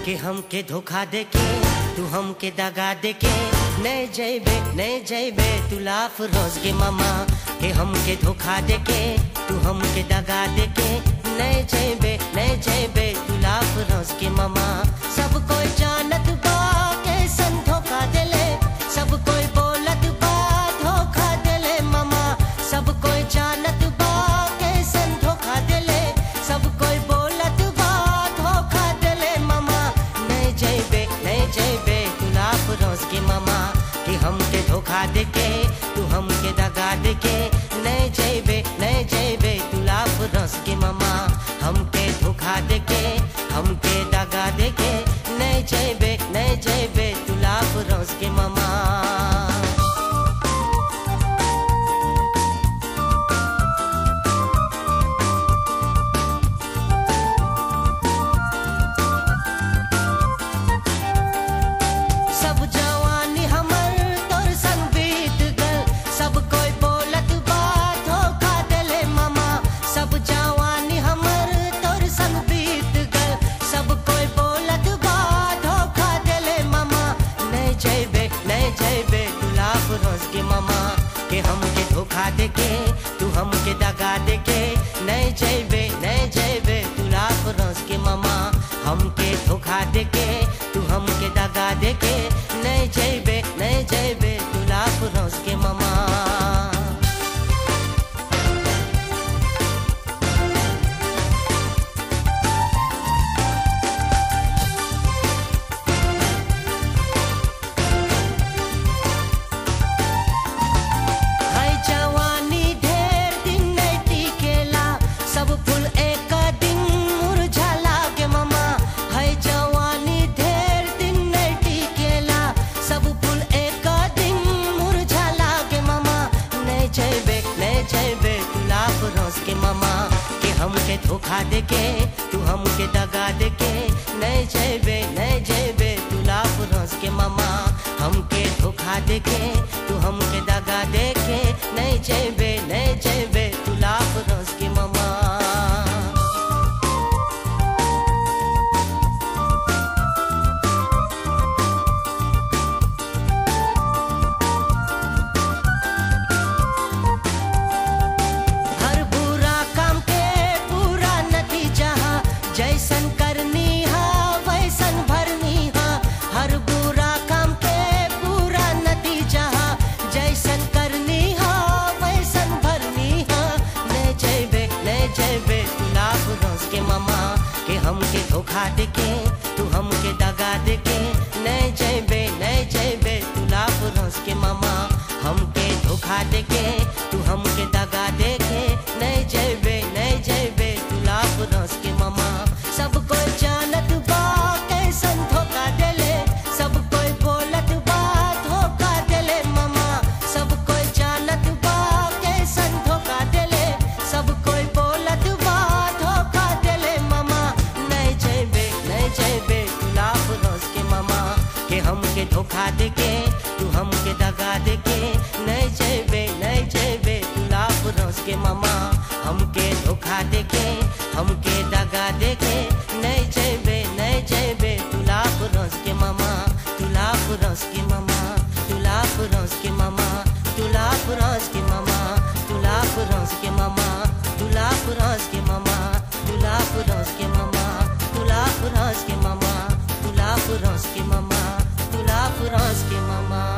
के हमके धोखा देके तू हमके दगा देके नहीं जइबे तू लाफ रोज के मामा के हमके धोखा देके तू हमके दगा देके नहीं जइबे तू लाफ रोज के मामा। सब कोई जानत बा कैसन धोखा देले, सब कोई बोलत बा धोखा देले मामा। सब कोई जानत बा कैसन धोखा देले, सब कोई बोलत बा धोखा देले मामा। नहीं जइबे तू लाफ रोज के मामा कि हमके धोखा देके तू हमके दगा देके नहीं जइबे तू लाफ रोज के मामा। हमके धोखा देके हमके दगा देके नहीं जइबे तू लाफ रोज के मामा। के हमके धोखा देके तू हमके दगा देके नहीं जइबे तू लाफ रोज के मामा। हमके धोखा देके तू हमके दगा देके नहीं जइबे तू लाफ रोज के मामा। के मामा के हमके धोखा देके तू हमके दगा देके नहीं जइबे तू लाफ रोज के मामा। हमके धोखा देके तू हमके दगा देके नहीं जइबे तू लाफ रोज के मामा। जैसन करनी हा वैसन भरनी हा, हर बुरा काम के पूरा नतीजा हा। जैसन करनी हा वैसन भरनी हा, नहीं जइबे तू लाफ रोज के मामा के हमके धोखा देके तू हमके दगा देके नहीं जइबे तू लाफ रोज के मामा। हमके धोखा देके तू हमके दगा देके नहीं जइबे तू लाफ रोज के मामा। सब कोई जानत बा कैसन धोखा देले, सब कोई बोलत बा धोखा देले मामा। सब कोई जानत बा कैसन धोखा देले, सब कोई बोलत बा धोखा देले मामा। नहीं जइबे तू लाफ रोज के मामा के हमके धोखा देके तू हमके दगा देके नहीं जइबे तू लाफ रोज के मामा। हमके धोखा देके हमके दगा देके नहीं जइबे तू लाफ रोज के मामा। तू लाफ रोज के मामा, तू लाफ रोज के मामा, तू लाफ रोज के मामा, तू लाफ रोज के मामा, तू लाफ रोज के मामा, तू लाफ रोज के मामा, तू लाफ रोज के मामा, तू लाफ रोज के मामा, तू लाफ रोज के मामा।